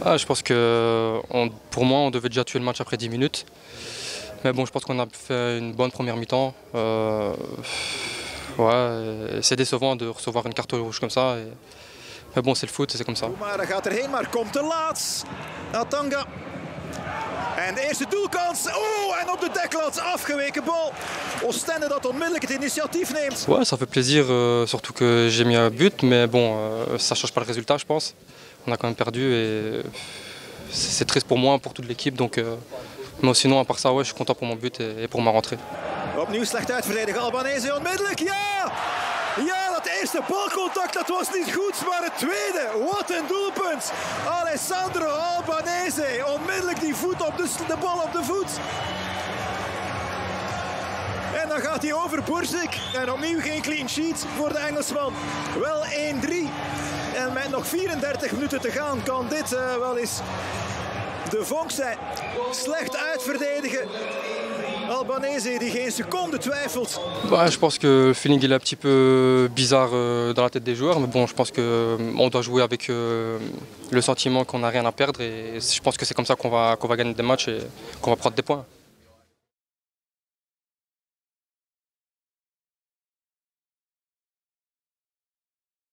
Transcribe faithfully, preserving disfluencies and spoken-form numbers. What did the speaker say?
Ah, je pense que on, pour moi, on devait déjà tuer le match après dix minutes. Mais bon, je pense qu'on a fait une bonne première mi-temps. Euh, ouais, c'est décevant de recevoir une carte rouge comme ça. Et, mais bon, c'est le foot, c'est comme ça. Oumara gaat erheen, maar komt te laat. Atanga. En de eerste doelkans. Oh, en op de deklat afgeweken bal. Oostende dat onmiddellijk het initiatief neemt. Ouais, ça fait plaisir, euh, surtout que j'ai mis un but. Mais bon, euh, ça ne change pas le résultat, je pense. On a quand même perdu et c'est triste pour moi, pour toute l'équipe. Donc, euh, mais sinon, à part ça, ouais, je suis content pour mon but et, et pour ma rentrée. Opnieuw slecht uitverdedigen. Albanese onmiddellijk. Ja! Ja, dat eerste balcontact dat was niet goed, maar het tweede, wat een doelpunt. Alessandro Albanese, onmiddellijk die voet op de, de bal op de voet. En dan gaat hij over Borsik. En opnieuw geen clean sheet voor de Engelsman. Wel één drie. En met nog vierendertig minuten te gaan kan dit uh, wel eens de vonk zijn. Slecht uitverdedigen. Albanese die geen seconde twijfelt. Bah, je pense que le feeling il est un petit peu bizarre euh, dans la tête des joueurs, mais bon, je pense qu'on doit jouer avec euh, le sentiment qu'on n'a rien à perdre et je pense que c'est comme ça qu'on va, qu'on va gagner des matchs et qu'on va prendre des points.